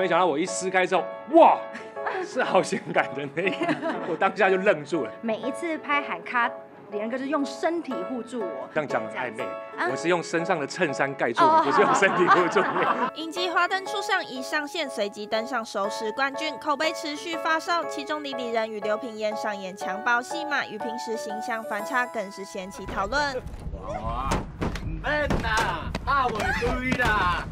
没想到我一撕开之后，哇，是好性感的那一，我当下就愣住了。 每一次拍喊卡，李仁哥就用身体护住我。 这样讲很暧昧，我是用身上的衬衫盖住你，不是用身体护住你。 影集《华灯初上》一上线，随即登上收视冠军，口碑持续发烧。其中李李仁与刘品言上演强暴戏码，与平时形象反差，更是掀起讨论。 哇，唔免啦，打袂对啦。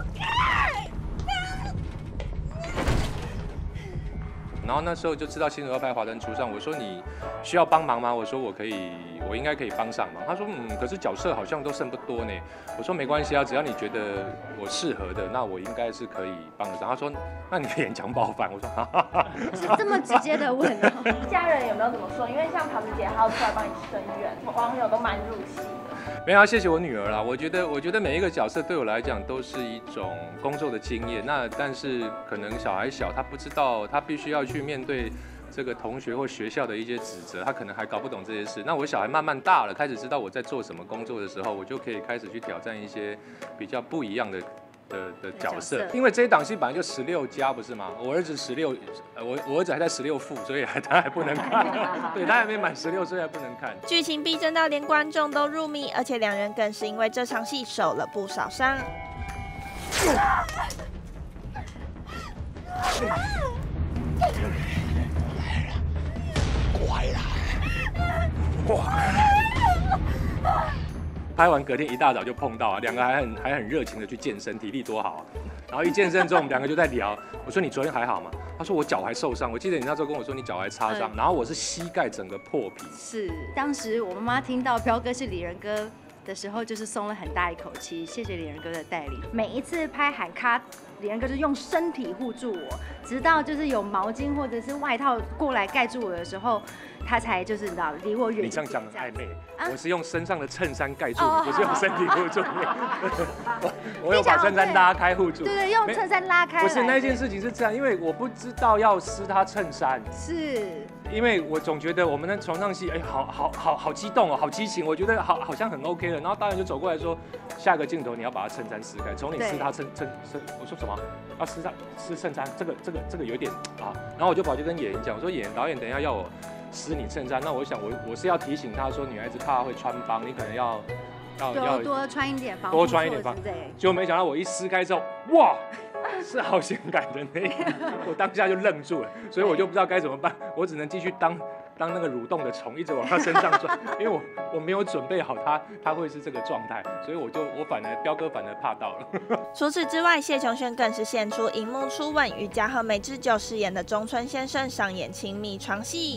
然后那时候就知道新竹要拍《华灯初上》，我说你需要帮忙吗？我说我应该可以帮上忙。他说可是角色好像都剩不多呢。我说没关系啊，只要你觉得我适合的，那我应该是可以帮得上。他说那你可以演强暴犯。我说哈哈哈， 是这么直接的问哦。 家人有没有怎么说？因为像桃子姐还要出来帮你声援，网友都蛮入戏的。 没有啊，谢谢我女儿啦。我觉得每一个角色对我来讲都是一种工作的经验。那但是可能小孩小，他不知道他必须要去面对这个同学或学校的一些指责，他可能还搞不懂这些事。那我小孩慢慢大了，开始知道我在做什么工作的时候，我就可以开始去挑战一些比较不一样的角色。因为这一档戏本来就16+不是吗？我儿子16，我儿子还在16副，所以他还不能看。对，他还没满16岁还不能看。 剧情逼真到连观众都入迷，而且两人更是因为这场戏受了不少伤。 快来！哇！拍完隔天一大早就碰到啊，两个还很热情的去健身，体力多好啊！然后一健身之后，我们两个就在聊。我说你昨天还好吗？他说我脚还受伤。我记得你那时候跟我说你脚还擦伤，然后我是膝盖整个破皮。 是，当时我妈妈听到彪哥是李仁哥的时候，就是松了很大一口气。谢谢李仁哥的带领。每一次拍喊卡，李仁哥就用身体护住我，直到就是有毛巾或者是外套过来盖住我的时候，他才就是你知道离我远。 你这样讲很暧昧，我是用身上的衬衫盖住你，不是用身体护住你。我有把衬衫拉开护住。 对，用衬衫拉开。 不是那件事情是这样，因为我不知道要撕他衬衫。 是。 因为我总觉得我们的床上戏，好激动哦，好激情，我觉得好像很 OK 了。然后导演就走过来说，下个镜头你要把他衬衫撕开，从你撕他衬，我说什么？要撕衬衫，这个有点啊。然后我就跑去跟演员讲，我说导演等一下要我撕你衬衫，那我想我是要提醒他说，女孩子怕会穿帮，你可能要多穿一点防， 多穿一点防。结果没想到我一撕开之后，哇！是好性感的那一，我当下就愣住了，所以我就不知道该怎么办，我只能继续当那个蠕动的虫，一直往他身上转，因为我没有准备好他会是这个状态，所以我彪哥反而怕到了。 除此之外，谢琼轩更是献出荧幕初吻，与嘉禾美智久饰演的中村先生上演亲密床戏。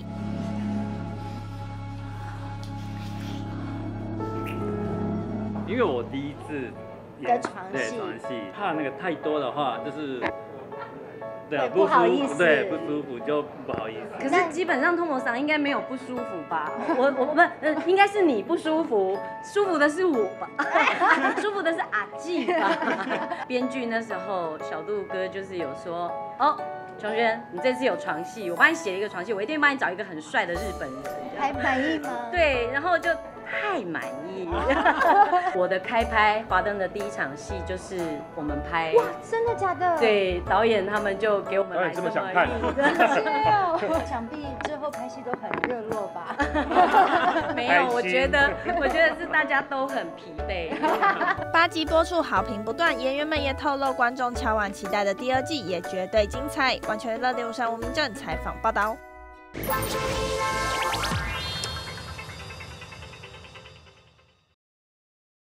因为我第一次的床戏， 怕那个太多的话，就是对不好意思， 对不舒服就不好意思。 可是基本上通模桑应该没有不舒服吧？我不应该是你不舒服，舒服的是我吧？舒服的是阿纪吧？编剧那时候小杜哥就是有说哦。琼轩，你这次有床戏，我帮你写了一个床戏，我一定帮你找一个很帅的日本人。 还满意吗？ 对，然后就太满意。我的开拍华灯的第一场戏就是我们拍。 哇，真的假的？ 对，导演他们就给我们来这么想看。 想必之后拍戏都很热络吧？ 没有，我觉得是大家都很疲惫。 8集播出，好评不断，演员们也透露，观众敲碗期待的第2季也绝对精彩。完全娱乐653吴明正采访报道。 关注你